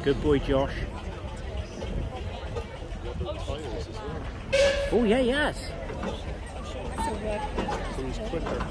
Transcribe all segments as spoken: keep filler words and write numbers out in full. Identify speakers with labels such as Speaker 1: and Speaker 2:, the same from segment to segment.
Speaker 1: Good boy, Josh. Oh yeah, yes.
Speaker 2: So he's quicker.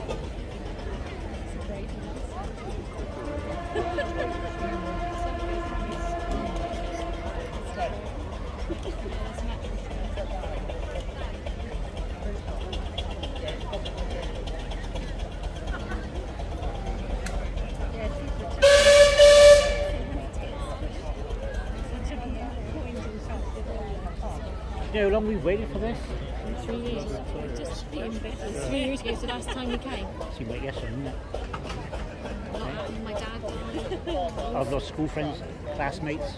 Speaker 1: You know how long we've waited for this?
Speaker 3: Three years. Just being better. Three years ago was the last time we came.
Speaker 1: Seemed like yesterday, didn't it?
Speaker 3: Not my dad died.
Speaker 1: I've lost school friends, classmates.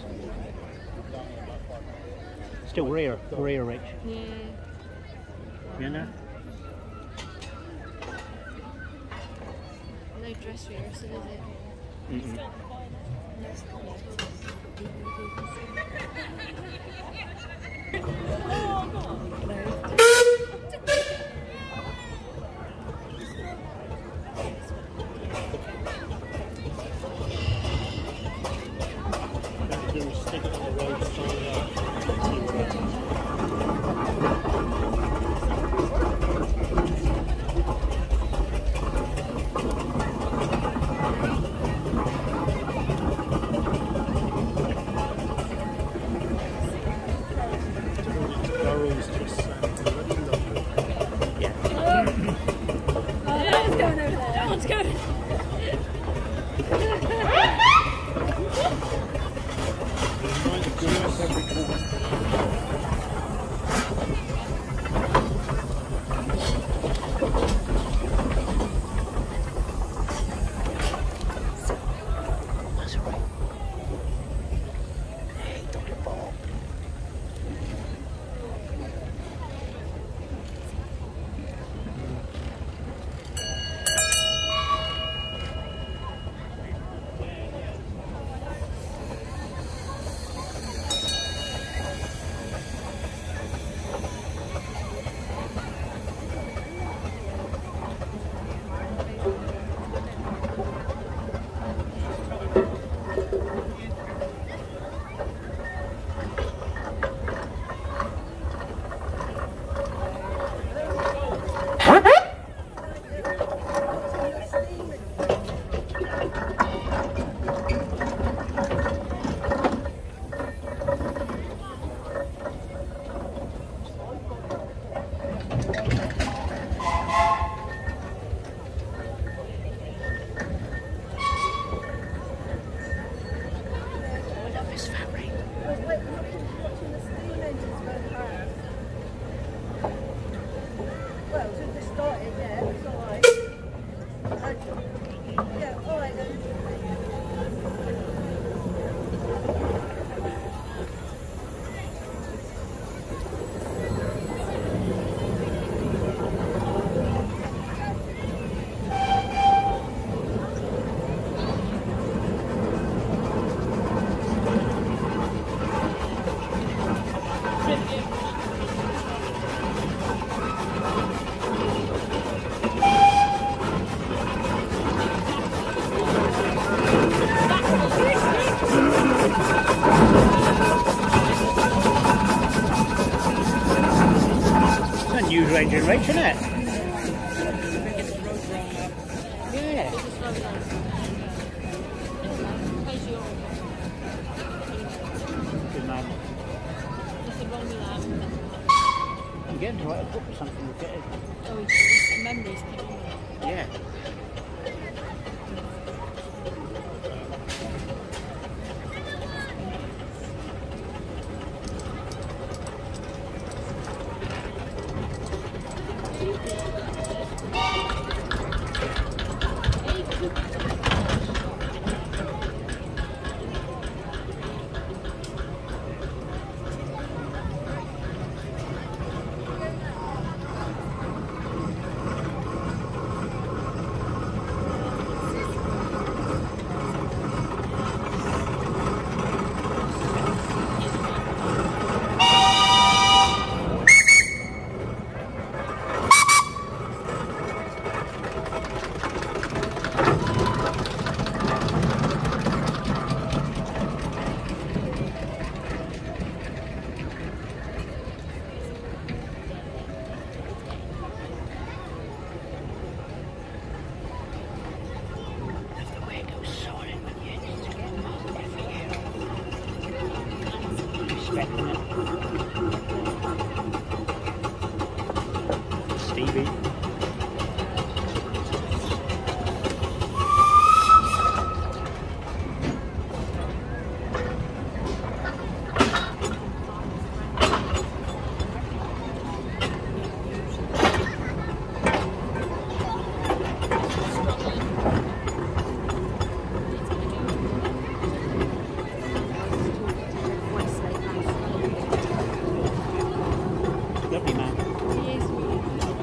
Speaker 1: Still rare, rare, Rich.
Speaker 3: Yeah.
Speaker 1: You know?
Speaker 3: No dress rehearsal, is it?
Speaker 1: Mm-mm. Generation, isn't it? Yeah. Good man.
Speaker 3: Nothing wrong with that.
Speaker 1: I'm getting to write a book or something. We'll get it.
Speaker 3: Oh, it's memories.
Speaker 1: Yeah. Stevie. Lovely man.
Speaker 3: He is really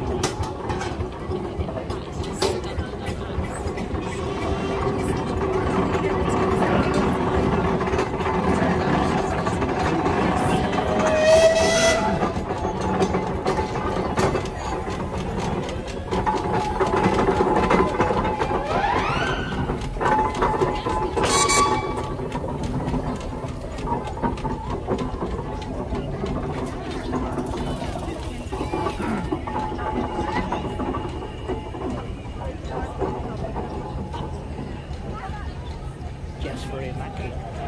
Speaker 1: Just for him, lucky.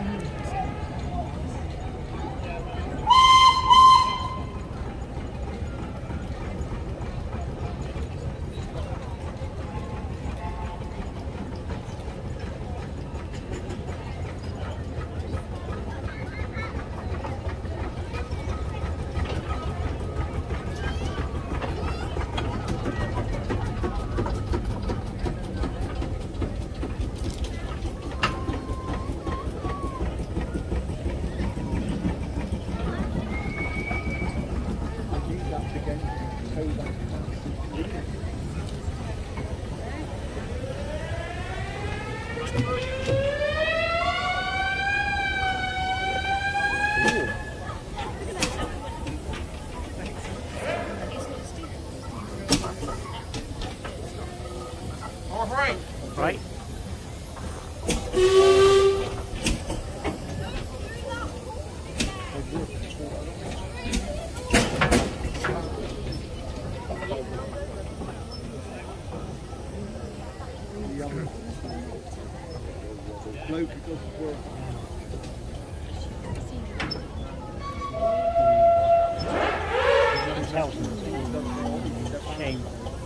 Speaker 2: Right.
Speaker 1: Right.
Speaker 2: Bloke who doesn't work.
Speaker 1: Shame.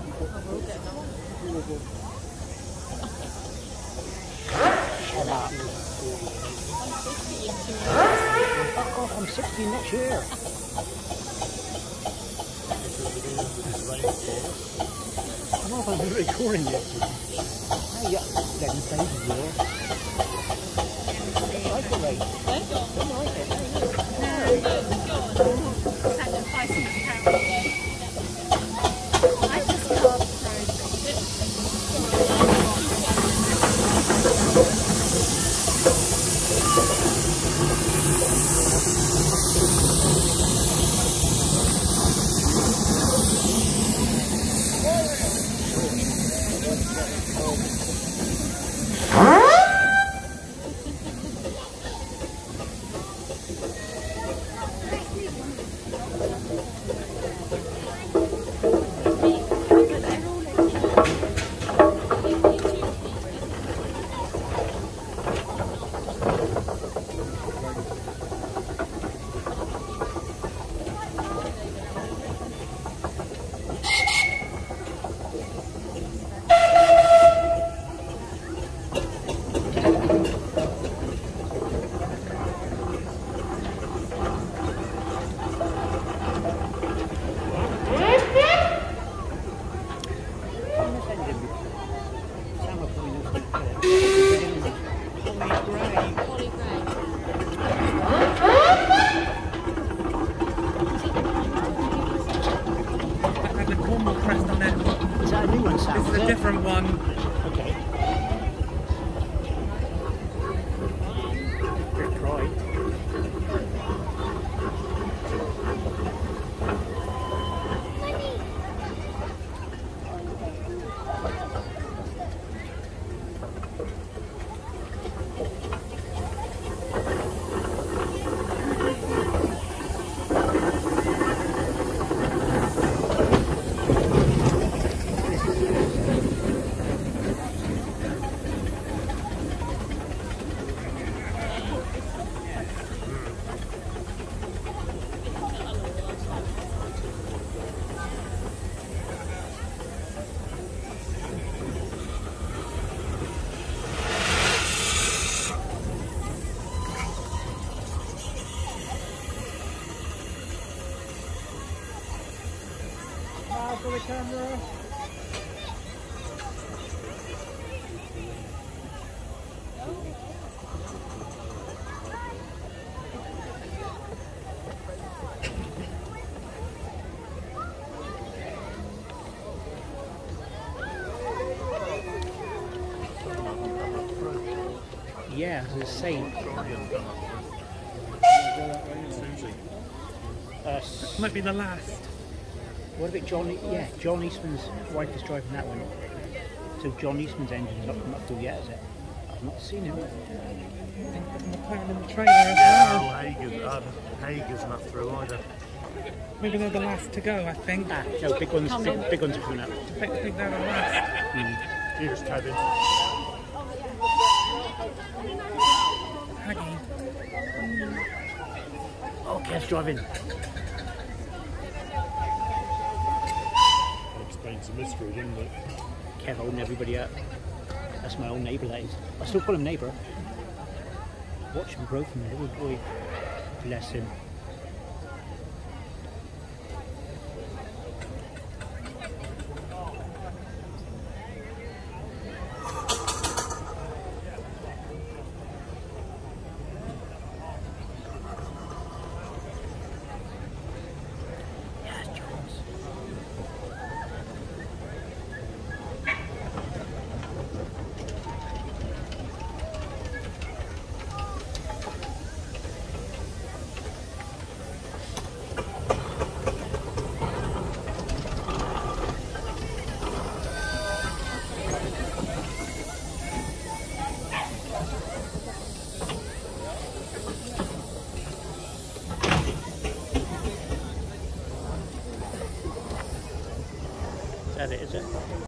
Speaker 1: Shut up. Fuck off, I'm sixty next year. I'm not going to be recording you. Hey, yeah, eleven pages there. Don't like the race. Don't like it.
Speaker 3: sacrificing his character. I just love
Speaker 2: Different one.
Speaker 1: Okay. Good try. camera. Yeah, as I was saying. Uh,
Speaker 4: Might be the last.
Speaker 1: what about John? Yeah, John Eastman's wife is driving that one. So John Eastman's engine's not come up through yet, is it? I've not seen him.
Speaker 4: McLaren in the trailer as well.
Speaker 5: No, Hager's, um, Hager's not through either.
Speaker 4: Maybe they're the last to go, I think.
Speaker 1: Ah, no, big ones,
Speaker 3: Coming.
Speaker 1: big ones are coming up.
Speaker 4: I think, I think they're the last.
Speaker 5: Here's Kevin.
Speaker 4: Haggy.
Speaker 1: Oh, Kev's driving.
Speaker 5: Explains the mystery, didn't it?
Speaker 1: Kev holding everybody up. That's my old neighbour, that is. I still call him neighbour. Watch him grow from a little boy. Bless him. Yes, Jones. Is that it, is it?